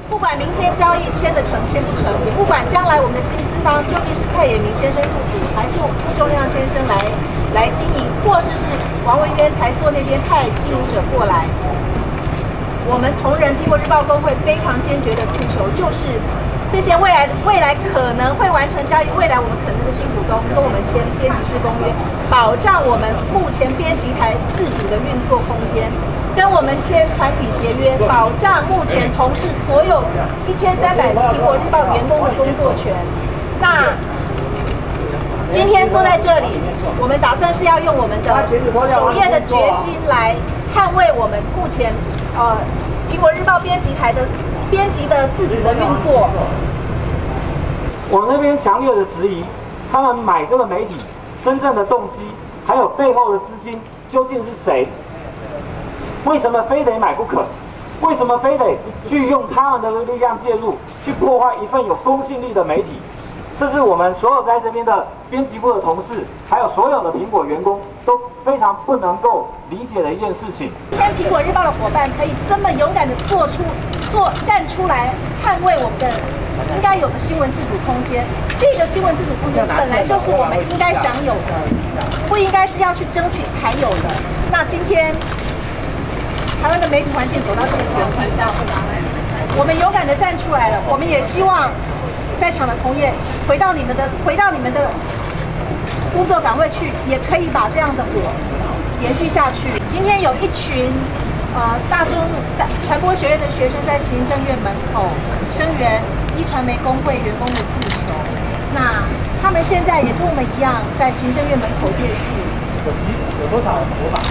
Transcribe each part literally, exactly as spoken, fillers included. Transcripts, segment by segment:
不管明天交易签得成签不成，也不管将来我们的新资方究竟是蔡衍明先生入主，还是我们傅仲亮先生来来经营，或是是王文渊台塑那边派经营者过来，我们同仁苹果日报工会非常坚决的诉求就是。 这些未来未来可能会完成交易，未来我们可能的新股东跟我们签编辑式公约，保障我们目前编辑台自主的运作空间，跟我们签团体协约，保障目前同事所有一千三百苹果日报员工的工作权。那今天坐在这里，我们打算是要用我们的首页的决心来捍卫我们目前呃苹果日报编辑台的。 编辑的自主的运作， 我们那边强烈的质疑，他们买这个媒体真正的动机，还有背后的资金究竟是谁？为什么非得买不可？为什么非得去用他们的力量介入，去破坏一份有公信力的媒体？这是我们所有在这边的编辑部的同事，还有所有的苹果员工都非常不能够理解的一件事情。 今天苹果日报的伙伴可以这么勇敢的做出。 做站出来捍卫我们的应该有的新闻自主空间，这个新闻自主空间本来就是我们应该享有的，不应该是要去争取才有的。那今天台湾的媒体环境走到这个地步，我们勇敢的站出来了，我们也希望在场的同业回到你们的回到你们的工作岗位去，也可以把这样的火延续下去。今天有一群。 呃，大中传播学院的学生在行政院门口声援一传媒工会员工的诉求。那他们现在也跟我们一样，在行政院门口夜宿。有多少模板？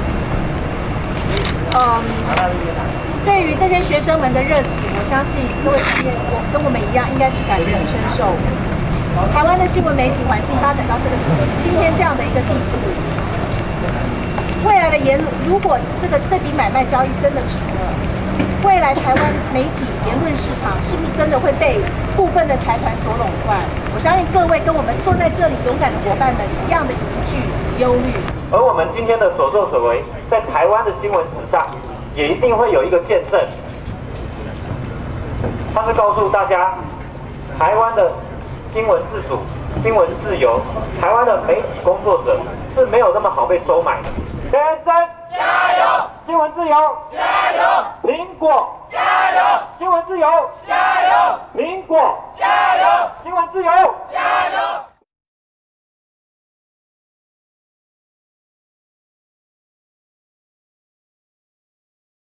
嗯，对于这些学生们的热情，我相信各位同业，我跟我们一样，应该是感同身受。台湾的新闻媒体环境发展到这个今天这样的一个地步。 未来的言论，如果这个这笔买卖交易真的成了，未来台湾媒体言论市场是不是真的会被部分的财团所垄断？我相信各位跟我们坐在这里勇敢的伙伴们一样的疑惧、忧虑。 而我们今天的所作所为，在台湾的新闻史上，也一定会有一个见证。它是告诉大家，台湾的新闻自主、新闻自由，台湾的媒体工作者是没有那么好被收买的。 学生加油！新闻自由加油！苹果加油！新闻自由加油！苹果加油！新闻自由。